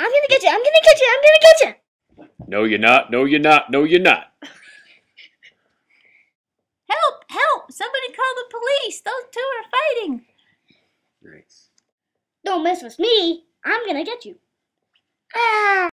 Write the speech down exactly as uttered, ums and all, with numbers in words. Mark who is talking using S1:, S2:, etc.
S1: I'm gonna get you. I'm gonna get you. I'm gonna get you.
S2: No, you're not. No, you're not. No, you're not.
S3: Help! Help! Somebody call the police. Those two are fighting.
S2: Nice.
S1: Don't mess with me. I'm gonna get you. Ah.